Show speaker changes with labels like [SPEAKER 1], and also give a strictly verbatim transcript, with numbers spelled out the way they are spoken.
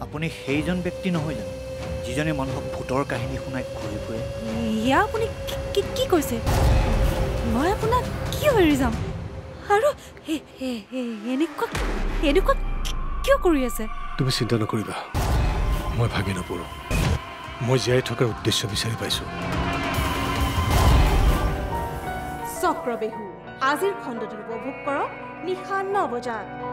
[SPEAKER 1] আপুনি সেইজন ব্যক্তি নহয় জানো যিজনে মানুহক ভূতৰ কাহিনী শুনাই ঘূৰি ফুৰে?
[SPEAKER 2] ইয়া আপুনি কি কৈছে? মই আপোনাক কি হৰি যাম আৰু এনেকুৱা এনেকুৱা কিয় কৰি আছে?
[SPEAKER 3] তুমি চিন্তা নকৰিবা, মই ভাগি নপৰোঁ। মই জীয়াই থকাৰ উদ্দেশ্য বিচাৰি পাইছোঁ।
[SPEAKER 4] চক্ৰবেহু আজিৰ খণ্ডটো উপভোগ কৰক নিশা ন বজাত।